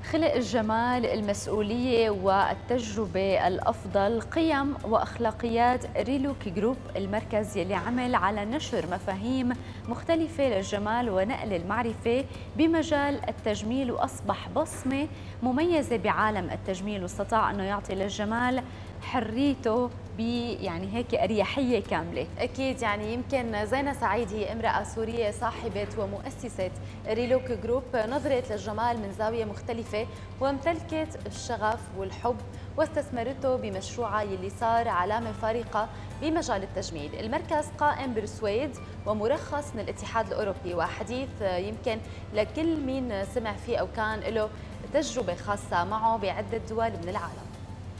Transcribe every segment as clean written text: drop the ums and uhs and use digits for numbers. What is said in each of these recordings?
خلق الجمال، المسؤولية والتجربة الأفضل قيم وأخلاقيات ريلوك جروب، المركز يلي عمل على نشر مفاهيم مختلفة للجمال ونقل المعرفة بمجال التجميل، وأصبح بصمة مميزة بعالم التجميل، واستطاع أنه يعطي للجمال حريته يعني هيك أريحية كاملة. أكيد، يعني يمكن زينة سعيد هي امرأة سورية صاحبة ومؤسسة ريلوك جروب نظرت للجمال من زاوية مختلفة، وامتلكت الشغف والحب واستثمرته بمشروعها يلي صار علامة فارقة بمجال التجميل. المركز قائم بالسويد ومرخص من الاتحاد الأوروبي، وحديث يمكن لكل مين سمع فيه أو كان له تجربة خاصة معه بعدة دول من العالم.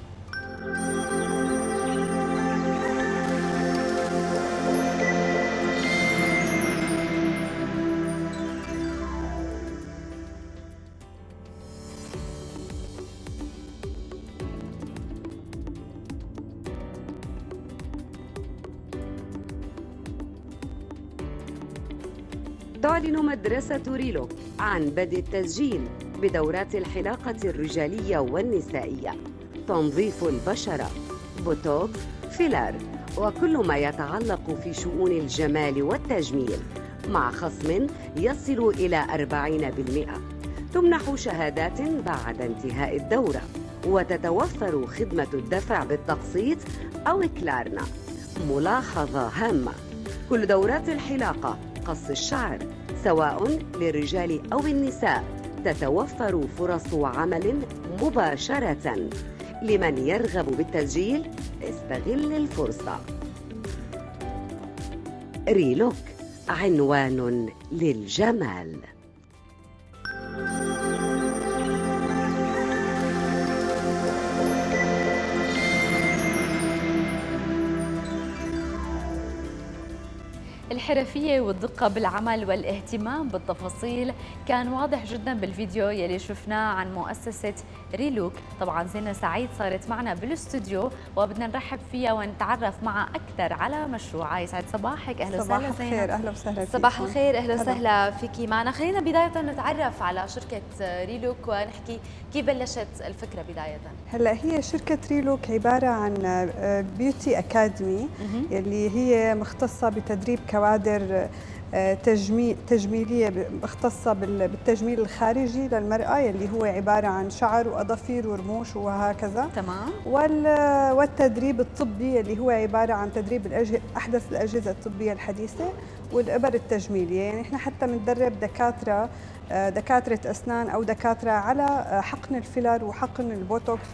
تعلن مدرسة ريلوك عن بدء التسجيل بدورات الحلاقة الرجالية والنسائية، تنظيف البشرة، بوتوكس، فيلر، وكل ما يتعلق في شؤون الجمال والتجميل، مع خصم يصل إلى 40%. تمنح شهادات بعد انتهاء الدورة، وتتوفر خدمة الدفع بالتقسيط أو كلارنا. ملاحظة هامة: كل دورات الحلاقة، قص الشعر، سواء للرجال أو النساء، تتوفر فرص عمل مباشرة. لمن يرغب بالتسجيل استغل الفرصة. ريلوك، عنوان للجمال. الحرفية والدقة بالعمل والاهتمام بالتفاصيل كان واضح جدا بالفيديو يلي شفناه عن مؤسسة ريلوك. طبعا زينة سعيد صارت معنا بالاستوديو وبدنا نرحب فيها ونتعرف معها أكثر على مشروعها. يسعد صباحك، أهلا وسهلا زينة. صباح الخير، أهلا وسهلا فيك. صباح الخير، أهلا وسهلا فيكي معنا. خلينا بداية نتعرف على شركة ريلوك ونحكي كيف بلشت الفكرة بداية. هلا هي شركة ريلوك عبارة عن بيوتي أكاديمي اللي هي مختصة بتدريب كوادر تجميلية مختصة بالتجميل الخارجي للمرأة، اللي هو عبارة عن شعر وأظافير ورموش وهكذا. تمام. والتدريب الطبي اللي هو عبارة عن تدريب أحدث الأجهزة الطبية الحديثة والإبر التجميلية. يعني إحنا حتى بندرب دكاترة أسنان أو دكاترة على حقن الفيلر وحقن البوتوكس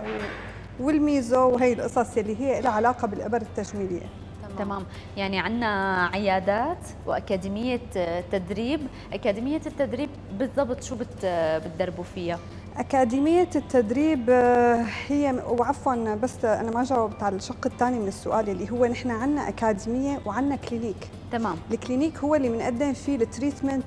والميزو وهي القصص اللي هي لها علاقة بالإبر التجميلية. تمام. يعني عندنا عيادات وأكاديمية تدريب. أكاديمية التدريب بالضبط شو بتدربوا فيها؟ أكاديمية التدريب هي، وعفوا بس أنا ما جاوبت على الشق الثاني من السؤال اللي هو نحن عندنا أكاديمية وعندنا كلينيك. تمام. الكلينيك هو اللي بنقدم فيه التريتمنت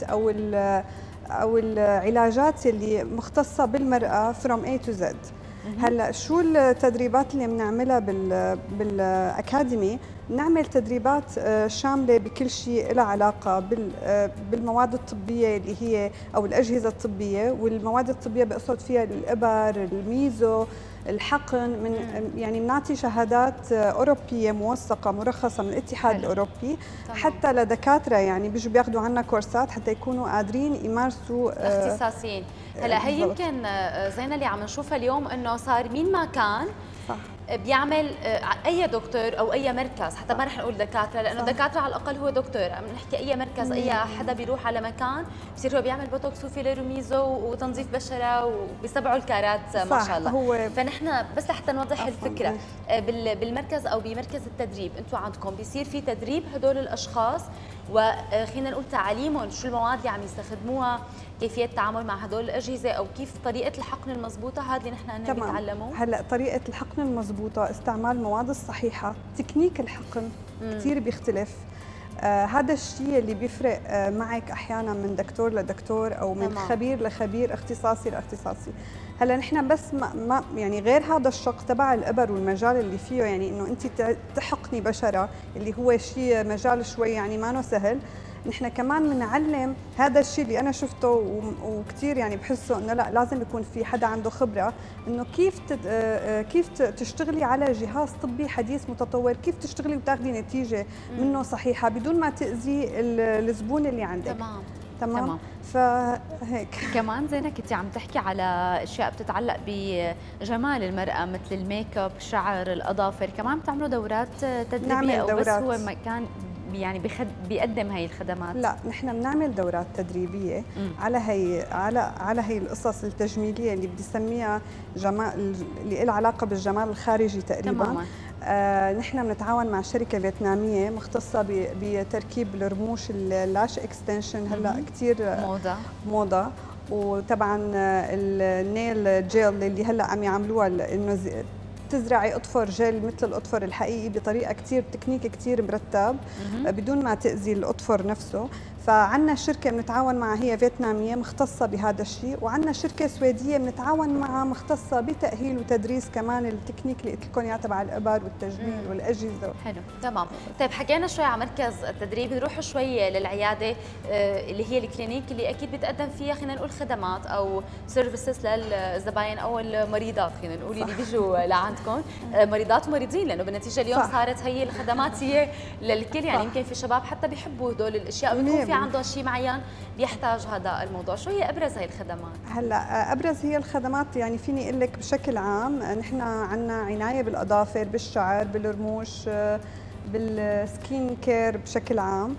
أو العلاجات اللي مختصة بالمرأة from A to Z. هلا شو التدريبات اللي بنعملها بالاكاديمي؟ بنعمل تدريبات شامله بكل شيء له علاقه بالمواد الطبيه اللي هي او الاجهزه الطبيه، والمواد الطبيه بقصد فيها الابر، الميزو، الحقن. من يعني بنعطي شهادات اوروبيه موثقه مرخصه من الاتحاد الاوروبي. طبعا. حتى لدكاتره يعني بيجوا بياخذوا عنا كورسات حتى يكونوا قادرين يمارسوا اختصاصيين. هلا هي يمكن زينة اللي عم نشوفها اليوم انه صار مين ما كان صح بيعمل اي دكتور او اي مركز، حتى ما رح نقول دكاتره لانه دكاتره على الاقل هو دكتور، عم نحكي اي مركز اي حدا بيروح على مكان بصير هو بيعمل بوتوكس وفيلر وميزو وتنظيف بشره وبيسبعوا الكارات ما شاء الله. هو فنحن بس لحتى نوضح الفكره بالمركز او بمركز التدريب انتم عندكم بيصير في تدريب هدول الاشخاص، وخلينا نقول تعاليمهم شو المواد اللي عم يستخدموها، كيفيه التعامل مع هدول الاجهزه، او كيف طريقه الحقن المضبوطه. هذا اللي نحن هن بنتعلمه. هلا طريقه الحقن المضبوطه، استعمال المواد الصحيحه، تكنيك الحقن كثير بيختلف. هذا الشيء اللي بيفرق معك احيانا من دكتور لدكتور او من خبير لخبير، اختصاصي لاختصاصي. هلا نحن بس ما يعني غير هذا الشق تبع الابر والمجال اللي فيه، يعني انه انت تحقني بشره اللي هو شيء مجال شوي يعني ما سهل. نحن كمان بنعلم هذا الشيء اللي انا شفته وكثير يعني بحسه انه لا لازم يكون في حدا عنده خبره انه كيف تشتغلي على جهاز طبي حديث متطور، كيف تشتغلي وتاخذي نتيجه منه صحيحه بدون ما تاذي الزبون اللي عندك. تمام. فهيك كمان زينة كنتي عم تحكي على اشياء بتتعلق بجمال المرأة مثل الميك اب، الشعر، الاظافر، كمان بتعملوا دورات تدريبية او بس هو مكان يعني بيقدم هي الخدمات؟ لا، نحن بنعمل دورات تدريبيه على هي القصص التجميليه اللي بدي اسميها جمال، اللي لها علاقه بالجمال الخارجي تقريبا. تماما. نحن بنتعاون مع شركه فيتناميه مختصه بتركيب الرموش اللاش اكستنشن، هلا كثير موضه. وطبعا النيل جيل اللي هلا عم يعملوها انه تزرعي اطفر جل مثل الاطفر الحقيقي بطريقه كثير تكنيك كثير مرتب بدون ما تاذي الاطفر نفسه. فعندنا شركه بنتعاون معها هي فيتناميه مختصه بهذا الشيء، وعندنا شركه سويديه بنتعاون معها مختصه بتاهيل وتدريس كمان التكنيك اللي قلت لكم اياه تبع الابر والتجميل والاجهزه. حلو، تمام. طيب حكينا شوي على مركز التدريب، نروح شوي للعياده اللي هي الكلينيك اللي اكيد بتقدم فيها خلينا نقول خدمات او سيرفيسز للزباين او المريضات، خلينا نقول اللي بيجوا لعندكم مريضات ومريضين، لانه بالنتيجه اليوم صارت هي الخدمات هي للكل، يعني يمكن في شباب حتى بيحبوا هدول الاشياء، بيكون في عندهم شيء معين بيحتاج هذا الموضوع. شو هي ابرز هي الخدمات؟ هلا ابرز هي الخدمات يعني فيني اقول لك بشكل عام نحن عندنا عنايه بالاظافر، بالشعر، بالرموش، بالسكين كير بشكل عام.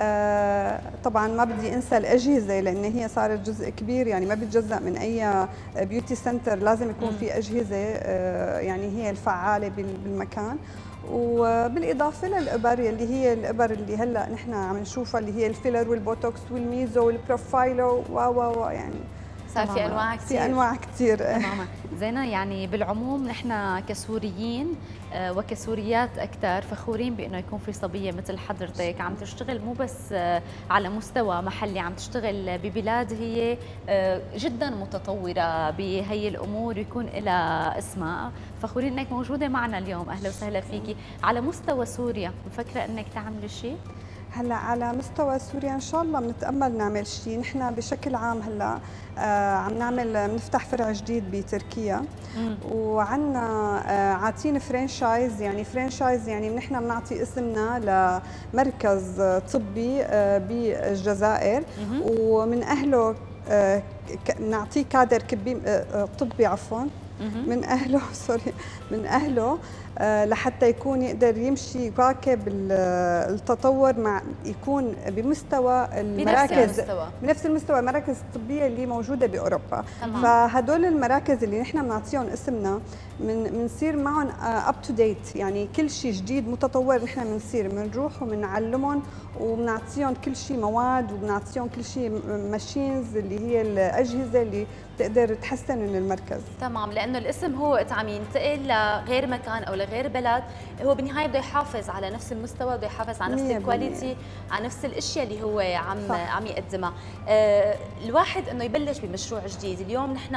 طبعا ما بدي انسى الاجهزه لان هي صارت جزء كبير، يعني ما بتجزأ من اي بيوتي سنتر، لازم يكون في اجهزه يعني هي الفعاله بالمكان. وبالاضافه للابر اللي هي الابر اللي هلا نحن عم نشوفها اللي هي الفيلر والبوتوكس والميزو والبروفايلو يعني صار في انواع كثير. في انواع كثير. تماما. زينة، يعني بالعموم نحن كسوريين وكسوريات اكثر فخورين بانه يكون في صبيه مثل حضرتك عم تشتغل مو بس على مستوى محلي، عم تشتغل ببلاد هي جدا متطوره بهي الامور ويكون لها اسماء. فخورين انك موجوده معنا اليوم، اهلا وسهلا فيكي. على مستوى سوريا مفكره انك تعملي شيء؟ هلا على مستوى سوريا ان شاء الله بنتامل نعمل شيء. نحن بشكل عام هلا عم بنفتح فرع جديد بتركيا، وعندنا عاطين فرانشايز. يعني فرانشايز يعني نحن بنعطي اسمنا لمركز طبي بالجزائر، ومن اهله نعطيه كادر طبي من اهله من اهله لحتى يكون يقدر يمشي يواكب التطور، مع يكون بمستوى المراكز بنفس المستوى المراكز الطبيه اللي موجوده باوروبا. فهدول المراكز اللي نحن بنعطيهم اسمنا بنصير معهم اب تو ديت، يعني كل شيء جديد متطور نحن بنصير بنروح وبنعلمهم وبنعطيهم كل شيء مواد، وبنعطيهم كل شيء ماشينز اللي هي الاجهزه اللي تقدر تحسن من المركز. تمام، لانه الاسم هو وقت عم ينتقل لغير مكان او لغير بلد هو بالنهايه بده يحافظ على نفس المستوى، بده يحافظ على نفس الكواليتي، على نفس الاشياء اللي هو عم يقدمها. الواحد انه يبلش بمشروع جديد. اليوم نحن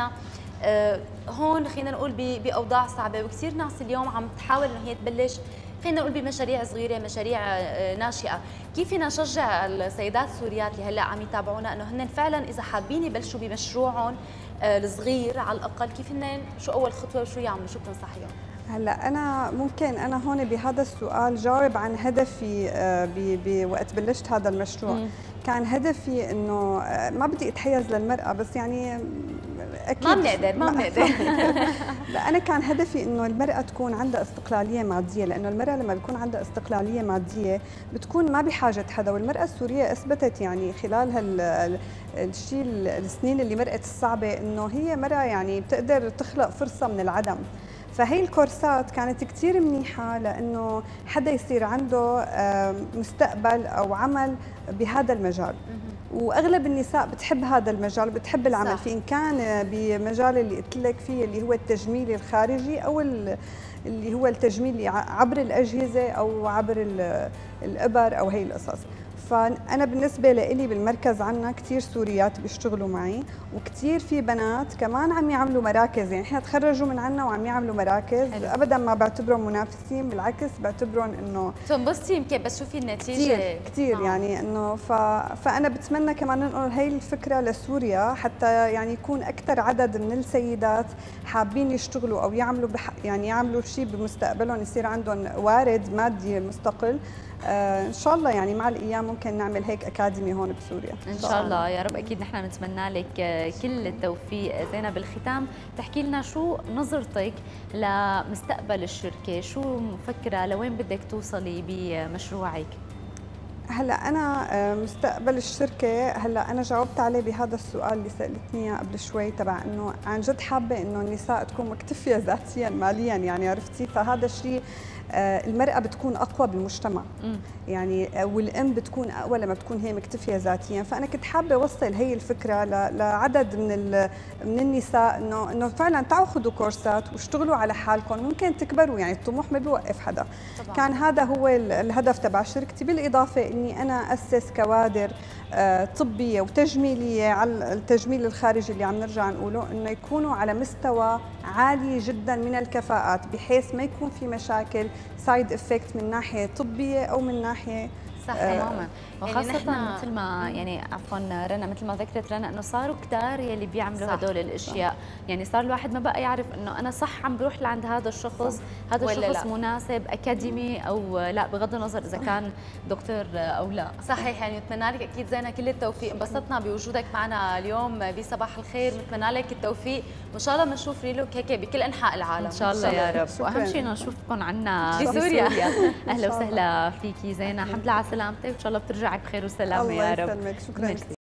هون خلينا نقول باوضاع صعبه، وكثير ناس اليوم عم تحاول انه هي تبلش خلينا نقول بمشاريع صغيره، مشاريع ناشئه. كيف فينا نشجع السيدات السوريات اللي هلا عم يتابعونا انه هن فعلا اذا حابين يبلشوا بمشروعهم الصغير على الاقل، كيف هن شو اول خطوه وشو يعملوا؟ شو بتنصحيهم؟ هلا انا هون بهذا السؤال جاوب عن هدفي بوقت بلشت هذا المشروع. كان هدفي انه ما بدي اتحيز للمراه، بس يعني اكيد ما بنقدر لا، انا كان هدفي انه المراه تكون عندها استقلاليه ماديه، لانه المراه لما بيكون عندها استقلاليه ماديه بتكون ما بحاجه حدا. والمراه السوريه اثبتت يعني خلال الشيء السنين اللي مرقت الصعبه انه هي مراه يعني بتقدر تخلق فرصه من العدم. فهي الكورسات كانت كثير منيحة لأنه حدا يصير عنده مستقبل أو عمل بهذا المجال. وأغلب النساء بتحب هذا المجال، بتحب العمل فيه، إن كان بمجال اللي قلت لك فيه اللي هو التجميل الخارجي أو اللي هو التجميل عبر الأجهزة أو عبر الإبر أو هي القصص. فأنا بالنسبة لي بالمركز عنا كتير سوريات بيشتغلوا معي، وكتير في بنات كمان عم يعملوا مراكز، يعني احنا تخرجوا من عنا وعم يعملوا مراكز. حلو. أبدا ما بعتبرهم منافسين، بالعكس بعتبرهم إنه تنبسطي يمكن بس شوفي النتيجة كتير يعني إنه فأنا بتمنى كمان ننقل هي الفكرة لسوريا، حتى يعني يكون أكثر عدد من السيدات حابين يشتغلوا أو يعملوا يعني يعملوا شيء بمستقبلهم، يصير عندهم وارد مادي مستقل. ان شاء الله يعني مع الايام ممكن نعمل هيك اكاديمي هون بسوريا ان شاء الله يا رب. اكيد نحن نتمنى لك كل التوفيق. زينب، بالختام تحكي لنا شو نظرتك لمستقبل الشركه، شو مفكره لوين بدك توصلي بمشروعك؟ هلا انا مستقبل الشركه، هلا انا جاوبت عليه بهذا السؤال اللي سالتني اياه قبل شوي، تبع انه عن جد حابه انه النساء تكون مكتفيه ذاتيا ماليا، يعني عرفتي، فهذا الشيء المرأة بتكون أقوى بالمجتمع، يعني والأم بتكون أقوى لما بتكون هي مكتفية ذاتيا. فأنا كنت حابة أوصل هي الفكرة لعدد من النساء، إنه فعلا تعوا خذوا كورسات واشتغلوا على حالكم، ممكن تكبروا، يعني الطموح ما بيوقف حدا. طبعا. كان هذا هو الهدف تبع شركتي، بالإضافة إني أنا أسس كوادر طبية وتجميلية على التجميل الخارجي اللي عم نرجع نقوله، إنه يكونوا على مستوى عالي جدا من الكفاءات، بحيث ما يكون في مشاكل سايد افكت من ناحية طبية أو من ناحية صح تماما. وخاصة يعني مثل ما يعني عفوا رنا، مثل ما ذكرت رنا انه صاروا كتار يلي بيعملوا هدول الاشياء، يعني صار الواحد ما بقى يعرف انه انا صح عم بروح لعند هذا الشخص، هذا الشخص مناسب اكاديمي او لا، بغض النظر اذا كان دكتور او لا. صحيح، يعني نتمنى لك اكيد زينة كل التوفيق، انبسطنا بوجودك معنا اليوم بصباح الخير، نتمنى لك التوفيق وان شاء الله بنشوف ريلوك هيك بكل انحاء العالم ان شاء الله يا رب. واهم شيء نشوفكم عنا بسوريا. اهلا وسهلا فيكي زينة، الحمد لله على سلامتك، وان شاء الله بترجعي بخير وسلامه يا رب. الله يسلمك، شكرا.